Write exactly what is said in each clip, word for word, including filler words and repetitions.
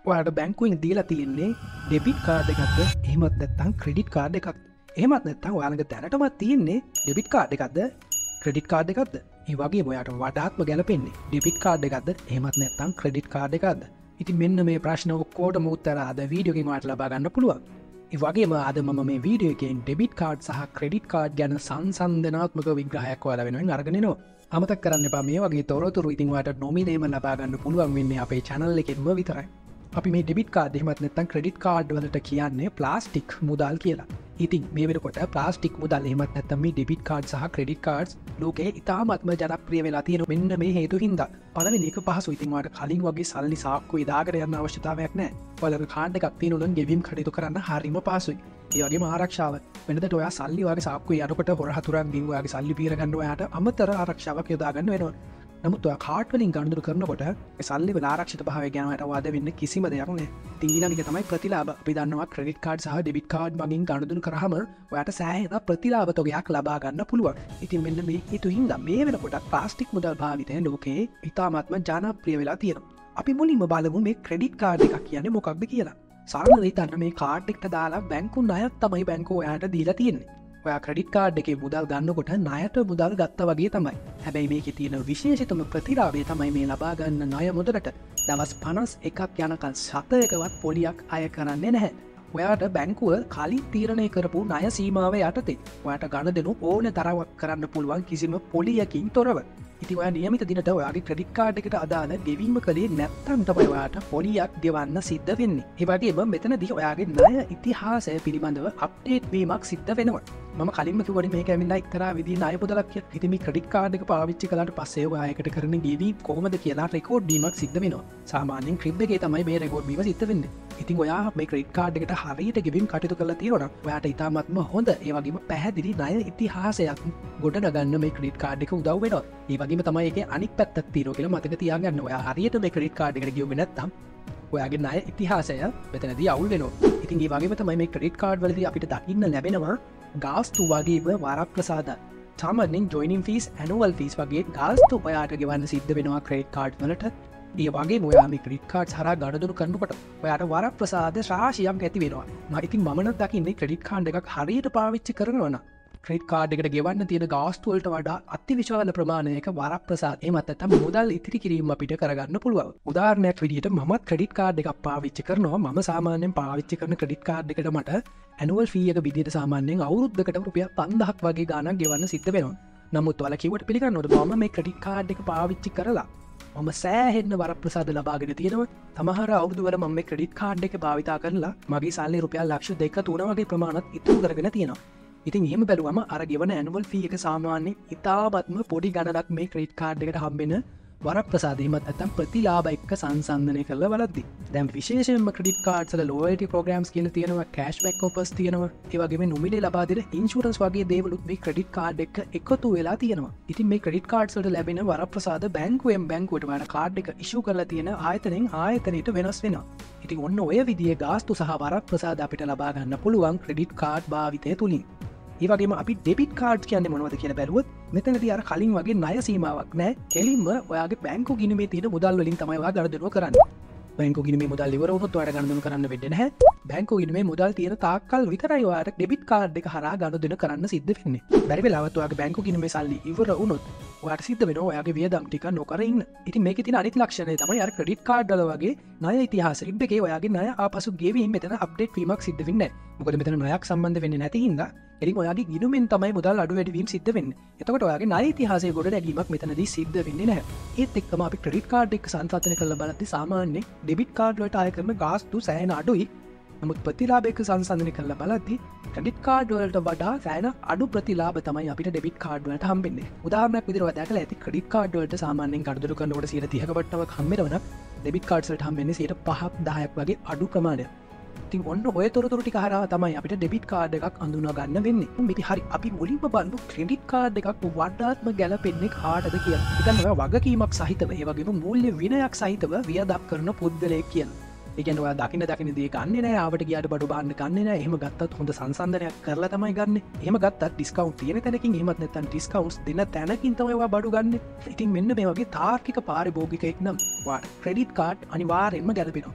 ඔයාට බැංකුවෙන් දීලා තියෙන්නේ ඩෙබිට් කාඩ් එකක්ද එහෙමත් නැත්නම් ක්‍රෙඩිට් කාඩ් එකක්ද? එහෙමත් නැත්නම් ඔයාලගේ දැනටමත් තියෙන්නේ ඩෙබිට් කාඩ් එකක්ද ක්‍රෙඩිට් කාඩ් එකක්ද? ඒ වගේ ඔයාට වඩාත්ම ගැලපෙන්නේ ඩෙබිට් කාඩ් එකක්ද එහෙමත් නැත්නම් ක්‍රෙඩිට් කාඩ් එකක්ද? ඉතින් මෙන්න මේ ප්‍රශ්න ඔක්කොටම උත්තර අද වීඩියෝ එකෙන් ඔයාලට ලබා ගන්න පුළුවන්. ඒ වගේම අද මම මේ වීඩියෝ එකෙන් ඩෙබිට් කාඩ් සහ ක්‍රෙඩිට් කාඩ් ගැන සංසන්දනාත්මක විග්‍රහයක් ඔයාලා වෙනුවෙන් අරගෙන එනවා. අමතක කරන්න එපා මේ වගේ තොරතුරු ඉතින් ඔයාලට නොමිනේම ලබා ගන්න පුළුවන් වෙන්නේ අපේ channel එකෙන්ම විතරයි. අපි මේ ඩෙබිට් කාඩ් එහෙමත් නැත්නම් ක්‍රෙඩිට් කාඩ් වලට කියන්නේ ප්ලාස්ටික් මුදල් කියලා. ඉතින් මේ වෙනකොට ප්ලාස්ටික් මුදල් එහෙමත් නැත්නම් මේ ඩෙබිට් කාඩ් සහ ක්‍රෙඩිට් කාඩ්ස් ලෝකේ ඉතාමත්ම ජනප්‍රිය වෙලා තියෙන මෙන්න මේ හේතු හින්දා. පළවෙනි එක පහසු. ඉතින් ඔයාලට කලින් වගේ සල්ලි සාක්කුවේ දාගෙන යන්න අවශ්‍යතාවයක් නැහැ. ඔයාලගේ කාඩ් එකක් තියෙනවා නම් ගෙවීම් කටයුතු කරන්න හරිම පහසුයි. ඒ වගේම ආරක්ෂාව. වෙනදට ඔයා සල්ලි වගේ සාක්කුවේ යනකොට හොර හතුරන් ගිහින් ඔයාගේ සල්ලි පීර ගන්න ඔයාට අමතර ආරක්ෂාවක් යොදා ගන්න වෙනවා. නමුත් ඔයා කාඩ් වලින් ගනුදෙනු කරනකොට ඒ සල්ලි වල ආරක්ෂිත භාවය ගැන ඔයාට වාද වෙන්න කිසිම දෙයක් නැහැ. ඉතින් ඊළඟ එක තමයි ප්‍රතිලාභ. අපි දන්නවා ක්‍රෙඩිට් කාඩ් සහ ඩෙබිට් කාඩ් මගින් ගනුදෙනු කරාම ඔයාට සෑහෙන ප්‍රතිලාභ තොගයක් ලබා ගන්න පුළුවන්. ඉතින් මෙන්න මේ හේතු හින්දා මේ වෙනකොට ප්ලාස්ටික් මුදල් භාවිතය ලෝකේ ඉතාමත්ම ජනප්‍රිය වෙලා තියෙනවා. අපි මුලින්ම බලමු මේ ක්‍රෙඩිට් කාඩ් එකක් කියන්නේ මොකක්ද කියලා. සාමාන්‍යයෙන් හිතන්න මේ කාඩ් එකට දාලා බැංකු ණයක් තමයි බැංකුව ඔයාට දීලා තියෙන්නේ. ඔයා ක්‍රෙඩිට් කාඩ් එකේ මුදල් ගන්නකොට ණයට මුදල් ගත්තා වගේ තමයි. හැබැයි මේකේ තියෙන විශේෂිතම ප්‍රතිලාභය තමයි මේ ලබා ගන්න ණය මුදලට දවස් පනස් එකක් යනකම් සතයකවත් පොලියක් අය කරන්නේ නැහැ. ඔයාට බැංකුව කලින් තීරණය කරපු ණය සීමාව යටතේ ඔයාට ගනුදෙනු ඕන තරමක් කරන්න පුළුවන් කිසිම පොලියකින් තොරව. ඉතින් ඔයා නියමිත දිනට ඔයාගේ ක්‍රෙඩිට් කාඩ් එකට අදාළ ගෙවීම කලේ නැත්නම් තමයි ඔයාට පොලියක් ගෙවන්න සිද්ධ වෙන්නේ. ඒ වගේම මෙතනදී ඔයාගේ ණය ඉතිහාසය පිළිබඳව අප්ඩේට් වීමක් සිද්ධ වෙනවා. මම කලින්ම කිව්වනේ මේක ඇවිල්ලා එක්තරා විදිහේ ණය පොතලක් කියලා. ඉතින් මේ ක්‍රෙඩිට් කාඩ් එක පාවිච්චි කළාට පස්සේ ඔයා ඒකට කරන ගෙවීම කොහොමද කියලා රෙකෝඩ් වීමක් සිද්ධ වෙනවා. සාමාන්‍යයෙන් ක්‍රිබ් එකේ තමයි මේ රෙකෝඩ් වීම සිද්ධ වෙන්නේ. ඉතින් ඔයා මේ ක්‍රෙඩිට් කාඩ් එකට හරියට ගෙවීම කටයුතු කරලා තියෙනවා නම් ඔයාට ඉතාමත්ම හොඳ ඒ වගේම පැහැදිලි ණය ඉතිහාසයක් ගොඩනගන්න මේ ක්‍රෙඩිට් කාඩ් එක උදව් වෙනවා. ඒ වගේම තමයි ඒකේ අනිත් පැත්තක් තියෙනවා කියලා මතක තියාගන්න. ඔයා හරියට මේ ක්‍රෙඩිට් කාඩ් එකට ගියුවේ නැත්නම් ඔයාගේ ණය ඉතිහාසය මෙතනදී අවුල් වෙනවා. ඉතින් ඒ වගේම තමයි මේ ක්‍රෙඩිට් කාඩ් වලදී අපිට දකින්න ලැබෙනවා ගාස්තු වගේම වරප්‍රසාද. සාමාන්‍යයෙන් ජොයිනින් ෆීස්, ඇනුවල් ෆීස් වගේ ගාස්තු ඔයාට ගෙවන්න සිද්ධ වෙනවා ක්‍රෙඩිට් කාඩ් වලට. ඒ වගේ ඔයා මේ ක්‍රෙඩිට් කාඩ්ස් හරහා ගනුදෙනු කරනකොට ඔයාට වරප්‍රසාද රාශියක් ඇති වෙනවා. මම ඉතින් මම නම් දකින්නේ ක්‍රෙඩිට් කාඩ් එකක් හරියට පාවිච්චි කරනවා නම් ක්‍රෙඩිට් කාඩ් එකට ගෙවන්න තියෙන ගාස්තු වලට වඩා අතිවිශාල ප්‍රමාණයක වරප්‍රසාද එහෙමත් නැත්නම් මුදල් ඉතිරි කිරීම අපිට කරගන්න පුළුවන්. උදාහරණයක් විදිහට මමත් ක්‍රෙඩිට් කාඩ් එකක් පාවිච්චි කරනවා. මම සාමාන්‍යයෙන් පාවිච්චි කරන ක්‍රෙඩිට් කාඩ් එකට මට ඇනුවල් ෆී එක විදිහට සාමාන්‍යයෙන් අවුරුද්දකට රුපියල් පන්දාහක් වගේ ගාණක් ගෙවන්න සිද්ධ වෙනවා. නමුත් ඔයාලා කිව්වට පිළිගන්නවද මම මේ ක්‍රෙඩිට් කාඩ් එක පාවිච්චි කරලා මම සෑහෙන්න වරප්‍රසාද ලබාගෙන තියෙනවා. සමහර අවුරුදු වල මම මේ ක්‍රෙඩිට් කාඩ් එක භාවිතා කරලා මගේ සල්ලි රුපියල් ලක්ෂ දෙක තුන වගේ ප්‍රමාණයක් ඉතුරු කරගෙන තියෙනවා. ඉතින් එහෙම බැලුවම අර ගෙවන ඇනුවල් ෆී එක සාමාන්‍යයෙන් ඉතාමත්ම පොඩි ගණනක් මේ ක්‍රෙඩිට් කාඩ් එකට හම්බෙන වරප්‍රසාද එහෙමත් නැත්නම් ප්‍රතිලාභ එක්ක සංසන්දනය කරලා බලද්දි දැන් විශේෂයෙන්ම ක්‍රෙඩිට් කාඩ්ස් වල ලොයල්ටි ප්‍රෝග්‍රෑම්ස් කියලා තියෙනවා, කෑෂ්බැක් ඔෆර්ස් තියෙනවා, ඒ වගේම නොමිලේ ලබා දෙන ඉන්ෂුරන්ස් වගේ දේවලුත් මේ ක්‍රෙඩිට් කාඩ් එක්ක එකතු වෙලා තියෙනවා. ඉතින් මේ ක්‍රෙඩිට් කාඩ්ස් වලට ලැබෙන වරප්‍රසාද බැංකුවෙන් බැංකුවට වඩා කාඩ් එක ඉෂුව කරලා තියෙන ආයතනයෙන් ආයතනයට වෙනස් වෙනවා. ඉතින් ඔන්න ඔය විදිහේ ගාස්තු සහ වරප්‍රසාද අපිට ලබා ගන්න පුළුවන් ක්‍රෙඩිට් කාඩ් භාවිතය තුලින්. ඒ වගේම අපි ඩෙබිට් කාඩ් කියන්නේ මොනවද කියලා බැලුවොත් මෙතනදී අර කලින් වගේ ණය සීමාවක් නැහැ. කෙලින්ම ඔයාගේ බැංකු ගිණුමේ තියෙන මුදල් වලින් තමයි ඔයා ගනුදෙනු කරන්නේ. බැංකු ගිණුමේ මුදල් ඉවර වුණොත් ඔයාට ගනුදෙනු කරන්න වෙන්නේ නැහැ. බැංකු ගිණුමේ මුදල් තියෙන තාක්කල් විතරයි ඔයාට ඩෙබිට් කාඩ් එක හරහා ගනුදෙනු කරන්න සිද්ධ වෙන්නේ. බැරි වෙලාවත් ඔයාගේ බැංකු ගිණුමේ සල්ලි ඉවර වුණොත් ඔයාට සිද්ධ වෙනවා ඔයාගේ වියදම් ටික නොකර ඉන්න. ඉතින් මේකේ තියෙන අනිත් ලක්ෂණය තමයි අර ක්‍රෙඩිට් කාඩ් වල වගේ ණය ඉතිහාසෙ රිබ් එකේ ඔයාගේ ණය ආපසු ගෙවීම මෙතන අප්ඩේට් වීමක් සිද්ධ වෙන්නේ නැහැ. මොකද මෙතන ණයක් සම්බන්ධ වෙන්නේ නැති හින්දා එරින් ඔයාගේ ගිණුමෙන් තමයි මුදල් අඩු වැඩි වීම සිද්ධ වෙන්නේ. එතකොට ඔයාගේ ණය ඉතිහාසයේ ගොඩ නැගීමක් මෙතනදී සිද්ධ වෙන්නේ නැහැ. ඒත් එක්කම අපි ක්‍රෙඩිට් කාඩ් එක සංසන්දනය කරලා බලද්දී සාමාන්‍යයෙන් ඩෙබිට් කාඩ් වලට ආය කරන ගාස්තු සෑහෙන අඩුයි. නමුත් ප්‍රතිලාභ එක්ක සංසන්දනය කරලා බලද්දී ක්‍රෙඩිට් කාඩ් වලට වඩා සෑහෙන අඩු ප්‍රතිලාභ තමයි අපිට ඩෙබිට් කාඩ් වලට හම්බෙන්නේ. උදාහරණයක් විදිහට ඔයා දැකලා ඇති ක්‍රෙඩිට් කාඩ් වලට සාමාන්‍යයෙන් ගනුදෙනු කරනකොට සියයට තිහක වට්ටමක් හම්බෙනවා නම් ඩෙබිට් කාඩ්ස් වලට හම්බෙන්නේ සියයට පහක් දහයක් වගේ අඩු ප්‍රමාණයක්. ඉතින් ඔන්න ඔය තොරතුරු ටික හරහා තමයි අපිට ඩෙබිට් කාඩ් එකක් අඳුනා ගන්න වෙන්නේ. මේක හරි අපි මුලින්ම බලමු ක්‍රෙඩිට් කාඩ් එකක් වඩාත්ම ගැලපෙන්නේ කාටද කියලා. ඉතින් ඔයා වගකීමක් සහිතව ඒ වගේම මූල්‍ය විනයක් සහිතව වියදම් කරන පුද්ගලයෙක් කියලා. ඒ කියන්නේ ඔයා දකින්න දකින්න දේ ගන්නෙ නෑ, ආවට ගියාට බඩු බාන්න ගන්නෙ නෑ. එහෙම ගත්තත් හොඳ සංසන්දනයක් කරලා තමයි ගන්නෙ. එහෙම ගත්තත් ඩිස්කවුන්ට් තියෙන තැනකින් එහෙමත් නැත්නම් ඩිස්කවුන්ට්ස් දෙන තැනකින් තමයි ඔයා බඩු ගන්නෙ. ඉතින් මෙන්න මේ වගේ තාර්කික පාරිභෝගිකයෙක් නම් ඔයාට ක්‍රෙඩිට් කාඩ් අනිවාර්යෙන්ම ගැලපෙනවා.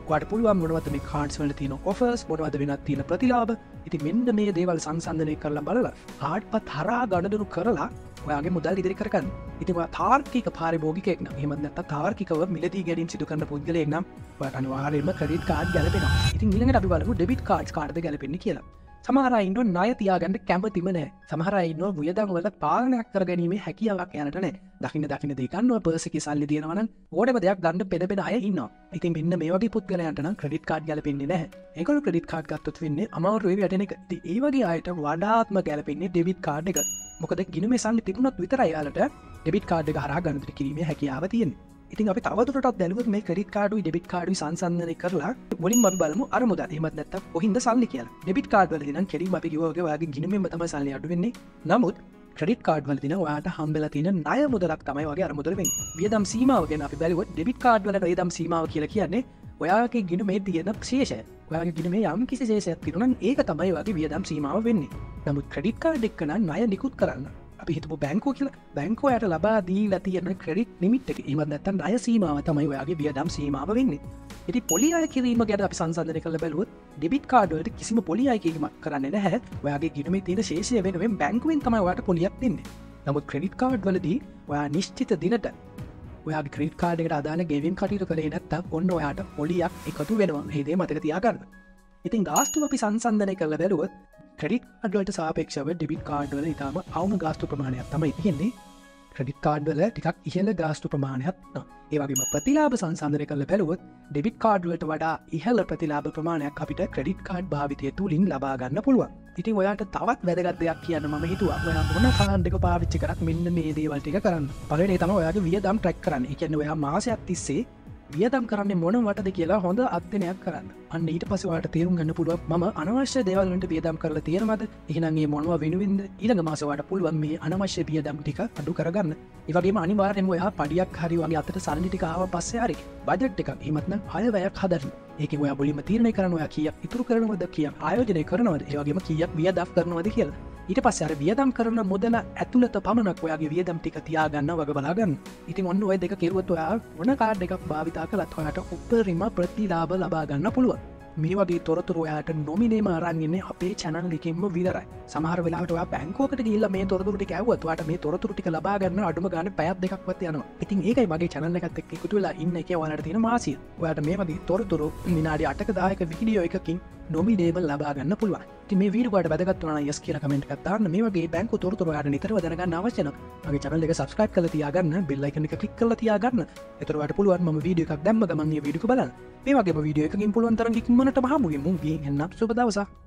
වාට පුළුවන් මොනවද මේ කාඩ්ස් වල තියෙන ඔෆර්ස් මොනවද වෙනත් තියෙන ප්‍රතිලාභ. ඉතින් මෙන්න මේ දේවල් සංසන්දනය කරලා බලලා කාඩ්පත් හරහා ගණදනු කරලා ඔයාගේ මුදල් ඉදිරි කරගන්න. ඉතින් ඔයා තාර්කික පාරිභෝගිකයෙක් නම් එහෙම නැත්නම් තාර්කිකව මිලදී ගැනීම සිදු කරන පුද්ගලයෙක් නම් ඔයාට අනිවාර්යයෙන්ම ක්‍රෙඩිට් කාඩ් ගැලපෙනවා. ඉතින් ඊළඟට අපි බලමු ඩෙබිට් කාඩ්ස් කාටද ගැලපෙන්නේ කියලා. සමහර අය ඉන්නවා ණය තියාගන්න කැමතිම නැහැ. සමහර අය ඉන්නවා වියදම් වල පාලනයක් කරගැනීමේ හැකියාවක් යනට නැහැ. දකින්න දකින්න දේ ගන්නවා පර්ස් එකේ සල්ලි දිනනවා නම් ඕනෑම දෙයක් ගන්න පෙළ පෙළ අය ඉන්නවා. ඉතින් මෙන්න මේ වගේ පුද්ගලයන්ට නම් ක්‍රෙඩිට් කාඩ් ගැලපෙන්නේ නැහැ. ඒගොල්ලෝ ක්‍රෙඩිට් කාඩ් ගත්තොත් වෙන්නේ අමාරුවේ වැටෙන එක. ඉතින් ඒ වගේ අයට වඩාත්ම ගැලපෙන්නේ ඩෙබිට් කාඩ් එක. මොකද ගිණුමේ සල්ලි තිබුණොත් විතරයි යාලට ඩෙබිට් කාඩ් එක හරහා ගණන් කිරීමේ හැකියාව තියෙන්නේ. ඉතින් අපි තවදුරටත් බැලුවොත් මේ ක්‍රෙඩිට් කාඩුයි ඩෙබිට් කාඩුයි සංසන්දනය කරලා මුලින්ම අපි බලමු අර මුදල්. එහෙමත් නැත්නම් කොහින්ද සල්ලි කියලා. ඩෙබිට් කාඩ් වලදී නම් කෙලින්ම අපි කිව්වා වගේ ඔයාගේ ගිණුමෙන්ම තමයි සල්ලි අඩු වෙන්නේ. නමුත් ක්‍රෙඩිට් කාඩ් වලදී නම් ඔයාට හම්බෙලා තියෙන ණය මුදලක් තමයි වගේ අර මුදල වෙන්නේ. වියදම් සීමාව ගැන අපි බැලුවොත් ඩෙබිට් කාඩ් වල වියදම් සීමාව කියලා කියන්නේ ඔයාගේ ගිණුමේ තියෙන ශේෂය. ඔයාගේ ගිණුමේ යම් කිසි ශේෂයක් තියෙනවා නම් ඒක තමයි ඔයාගේ වියදම් සීමාව වෙන්නේ. නමුත් ක්‍රෙඩිට් කාඩ් එක නම් ණය නිකුත් කරන්න අපි හිතපු බැංකුව කියලා බැංකුවයට ලබා දීලා තියෙන ක්‍රෙඩිට් ලිමිට් එක එහෙම නැත්නම් ණය සීමාව තමයි ඔයාගේ වියදම් සීමාව වෙන්නේ. ඉතින් පොලි අය කිරීම ගැන අපි සංසන්දනය කරලා බැලුවොත් ඩෙබිට් කාඩ් වලට කිසිම පොලි අය කිරීමක් කරන්නේ නැහැ. ඔයාගේ ගිණුමේ තියෙන ශේෂය වෙනුවෙන් බැංකුවෙන් තමයි ඔයාට පොලියක් දෙන්නේ. නමුත් ක්‍රෙඩිට් කාඩ් වලදී ඔයා නිශ්චිත දිනට ඔයාගේ ක්‍රෙඩිට් කාඩ් එකට අදාළ ගෙවීම් කටයුතු කරේ නැත්නම් ඔන්න ඔයාට පොලියක් එකතු වෙනවා. මේ දේ මතක තියාගන්න. ඉතින් ගාස්තු අපි සංසන්දනය කරලා බැලුවොත් ක්‍රෙඩිට් කාඩ් වලට සාපේක්ෂව ඩෙබිට් කාඩ් වල ඉතාම අවම ගාස්තු ප්‍රමාණයක් තමයි තියෙන්නේ. ක්‍රෙඩිට් කාඩ් වල ටිකක් ඉහළ ගාස්තු ප්‍රමාණයක් තියෙනවා. ඒ වගේම ප්‍රතිලාභ සංසන්දනය කරලා බැලුවොත් ඩෙබිට් කාඩ් වලට වඩා ඉහළ ප්‍රතිලාභ ප්‍රමාණයක් අපිට ක්‍රෙඩිට් කාඩ් භාවිතය තුලින් ලබා ගන්න පුළුවන්. ඉතින් ඔයාට තවත් වැදගත් දෙයක් කියන්න මම හිතුවා. ඔයා මොන කාඩ් එක පාවිච්චි කරත් මෙන්න මේ දේවල් ටික කරන්න. පළවෙනි තමයි ඔයාගේ වියදම් ට්‍රැක් කරන්න. ඒ කියන්නේ ඔයා මාසයක් තිස්සේ වියදම් කරන්නේ මොන වටද කියලා හොඳ අධ්‍යයනයක් කරන්න. අන්න ඊට පස්සේ ඔයාලට තේරුම් ගන්න පුළුවන් මම අනවශ්‍ය දේවල් වලට වියදම් කරලා තියෙනවද? එහෙනම් මේ මොනවා වෙනුවෙන්ද? ඊළඟ මාසෙ ඔයාලට පුළුවන් මේ අනවශ්‍ය වියදම් ටික අඩු කරගන්න. ඒ වගේම අනිවාර්යයෙන්ම ඔයා පඩියක් හරි වගේ අතට සල්ලි ටික ආව පස්සේ හරි බජට් එකක් එහෙමත් නම් අය වැයක් හදන්න. ඒකෙන් ඔයා මුලින්ම තීරණය කරන්න ඔයා කීයක් ඉතුරු කරනවද, කීයක් ආයෝජනය කරනවද, ඒ වගේම කීයක් වියදම් කරනවද කියලා. ඊට පස්සේ අර වියදම් කරන මුදල ඇතුළත පමණක් ඔයාගේ වියදම් ටික තියාගන්න වග බලාගන්න. ඉතින් ඔන්න ඔය දෙක කෙරුවොත් ඔයා මොන කාඩ් එකක් භාවිතා කළත් ඔයාට උපරිම ප්‍රතිලාභ ලබා ගන්න පුළුවන්. මේ වගේ තොරතුරු ඔයාට නොමිනේම අරන් ඉන්නේ අපේ channel එකෙන්ම විතරයි. සමහර වෙලාවට ඔයා බැංකුවකට ගිහිල්ලා මේ තොරතුරු ටික ඇහුවත් ඔයාට මේ තොරතුරු ටික ලබා ගන්න අඩුම ගානේ පැයක් දෙකක්වත් යනවා. ඉතින් ඒකයි මගේ channel එකත් එක්ක එකතු වෙලා ඉන්න එකේ ඔයාලට තියෙන මාසිය. ඔයාට මේ වගේ තොරතුරු විනාඩි අටක දහයක වීඩියෝ එකකින් නොමිනේම ලබා ගන්න පුළුවන්. ඉතින් මේ වීඩියෝ ඔයාලට වැදගත් වුණා නම් yes කියලා කමෙන්ට් එකක් දාන්න. මේ වගේ බැංකු තොරතුරු ඔයාලට නිතරම දැනගන්න අවශ්‍ය නම් මගේ channel එක subscribe කරලා තියාගන්න, bell icon එක click කරලා තියාගන්න. ඒතර ඔයාලට පුළුවන් මම වීඩියෝ එකක් දැම්ම ගමන් මේ වීඩියෝ එක බලන්න. මේ වගේම වීඩියෝ එකකින් පුළුවන් තරම් ඉක්මනටම හමු වෙමු. ගිහින් එන්න සුබ දවසක්.